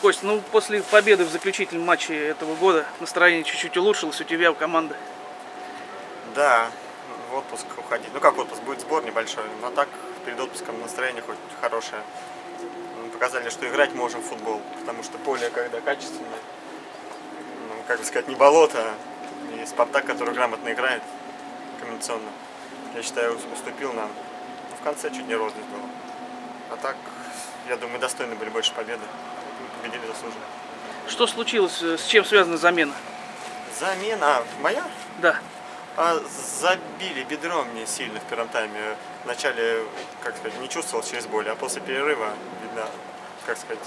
Кость, ну после победы в заключительном матче этого года настроение чуть-чуть улучшилось у тебя, у команды? Да, в отпуск уходить. Ну как отпуск, будет сбор небольшой, но так перед отпуском настроение хоть хорошее. Показали, что играть можем в футбол, потому что поле когда качественное, ну, как бы сказать, не болото, и Спартак, который грамотно играет комбинационно, я считаю, уступил нам. Но в конце чуть не розница было. А так, я думаю, достойны были больше победы. Победили заслуженно. Что случилось? С чем связана замена? Замена? Моя? Да. Забили бедром мне сильно в первом тайме. Вначале, как сказать, не чувствовал через боль, а после перерыва, видно, как сказать,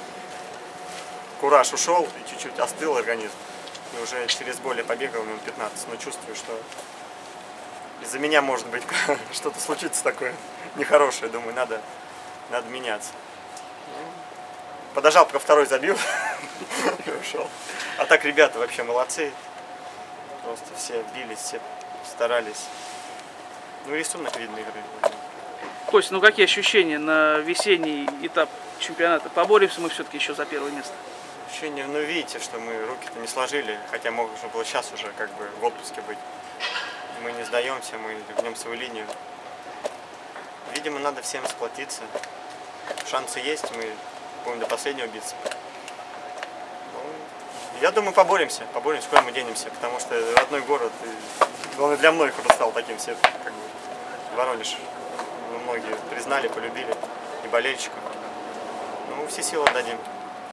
кураж ушел и чуть-чуть остыл организм. И уже через боль я побегал минут 15, но чувствую, что из-за меня, может быть, что-то случится такое нехорошее. Думаю, надо меняться. Подожал, пока второй забил и ушел. А так ребята вообще молодцы. Просто все бились, все старались. Ну, рисунок видно игры. Кость, ну какие ощущения на весенний этап чемпионата? Поборемся мы все-таки еще за первое место? Ощущение, ну видите, что мы руки-то не сложили, хотя можно было сейчас уже как бы в отпуске быть. Мы не сдаемся, мы гнем свою линию. Видимо, надо всем сплотиться. Шансы есть, мы будем до последнего биться. Я думаю, поборемся, куда мы денемся, потому что родной город, и, главное, для многих уже стал таким, все, как бы, Воронеж, многие признали, полюбили, и болельщиков. Ну, все силы отдадим.